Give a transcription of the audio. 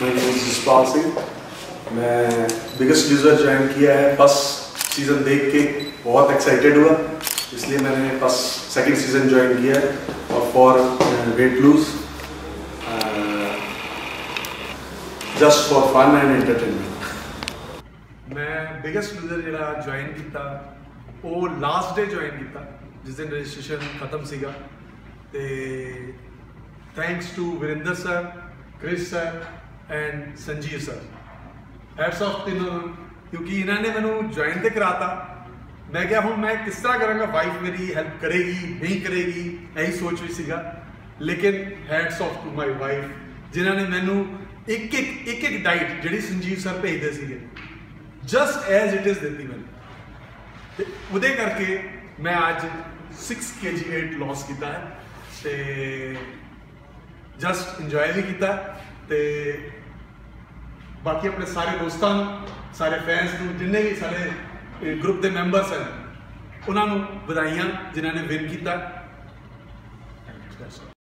My name is Jaspal Singh. मैं biggest loser join किया है, फर्स्ट सीज़न देख के बहुत एक्साइटेड हुआ, इसलिए मैंने फर्स्ट सेकंड सीज़न ज्वाइन किया है। और for weight lose just for fun and entertainment. मैं बिगेस्ट लूजर जिहड़ा ज्वाइन किया वो लास्ट डे ज्वाइन किया जिस दिन रजिस्ट्रेशन खत्म सीगा। ते thanks to Virender sir, Chris sir and Sanjeev sir, hats off तीनों, क्योंकि इन्होंने मैनू ज्वाइन तो कराता। मैं क्या हूँ मैं किस तरह कराँगा, वाइफ मेरी हेल्प करेगी नहीं करेगी यही सोच भी सीगा। लेकिन hats off to my wife जिन्होंने मैनू एक डाइट जी संजीव सर भेजते सीगे जस्ट एज इट इज़ देती मैंने, उदे करके मैं आज 6 kg वेट लॉस किया है ते जस्ट इंजॉय भी किया। ते बाकी अपने सारे दोस्तों, सारे फैंस को, जिन्हें भी सारे ग्रुप के मैंबर्स हैं उन्होंने बधाइयां जिन्होंने विन किया।